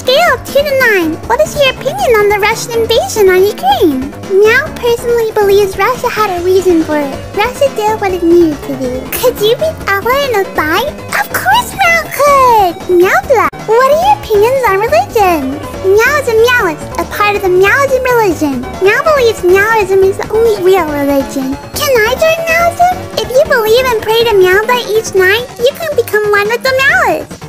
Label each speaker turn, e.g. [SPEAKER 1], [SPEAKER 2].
[SPEAKER 1] scale of 2 to 9, what is your opinion on the Russian invasion on Ukraine? Meow personally believes Russia had a reason for it. Russia did what it needed to do. Could you beat Ella in a fight? Of course Meow could! Meow blah. What are your opinions on religion? Meow is a Meowist, a part of the Meowism religion. Meow believes Meowism is the only real religion. Can I join Meowism? If you believe and pray to Meow each night, you can become one with the Meowists.